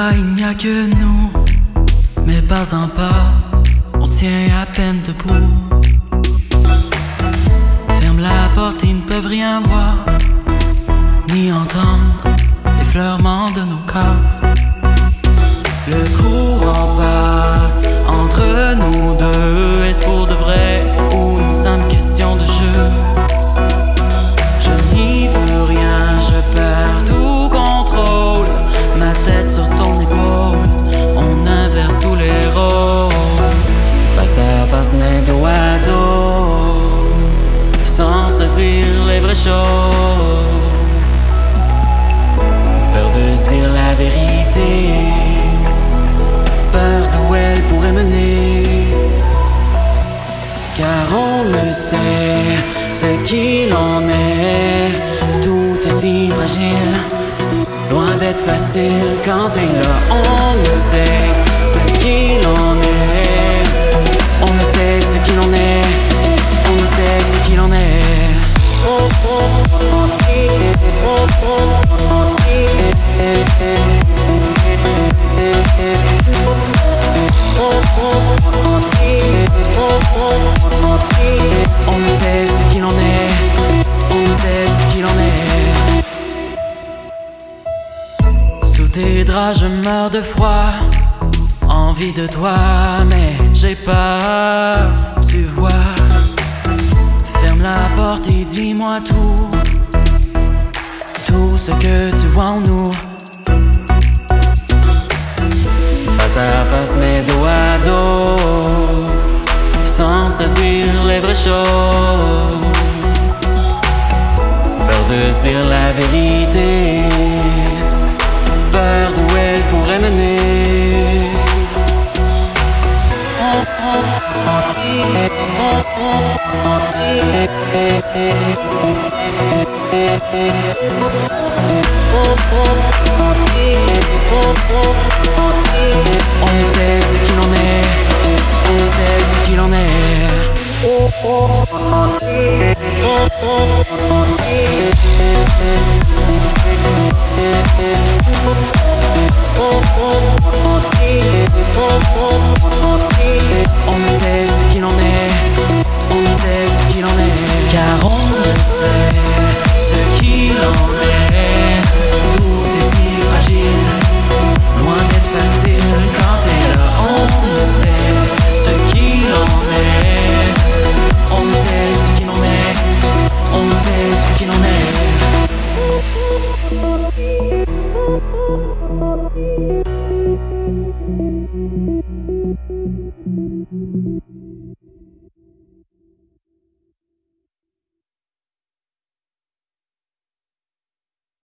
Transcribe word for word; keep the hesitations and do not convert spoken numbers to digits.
Là il n'y a que nous, mais pas un pas, on tient à peine debout. Ferme la porte, ils ne peuvent rien voir, ni entendre l'effleurement de nos corps. Le courant passe entre nous deux, est-ce pour de vrai ou une simple question de jeu? Je n'y peux rien, je perds tout contrôle, ma tête sur ton épaule, on inverse tous les rôles. Face à face, mais dos à dos, sans se dire les vraies choses. Peur de se dire la vérité, peur d'où elle pourrait mener. Car on le sait, ce qu'il en est, tout est si fragile, loin d'être facile quand t'es là. On le sait, ce qu'il en est, on le sait ce qu'il en est, on le sait ce qu'il en est. Oh, oh, oh, oh, oh, oh, on ne sait ce qu'il en est, on ne sait ce qu'il en est. Sous tes draps je meurs de froid, envie de toi mais j'ai peur, tu vois. Ferme la porte et dis-moi tout, tout ce que tu vois en nous. Face à face mais dos à dos, sans se dire les vraies choses. Peur de se dire la vérité, peur d'où elle pourrait mener. On sait ce qu'il en est, on sait ce qu'il en est. On ne sait ce qu'il en est, on ne sait ce qu'il en est. Car on le sait,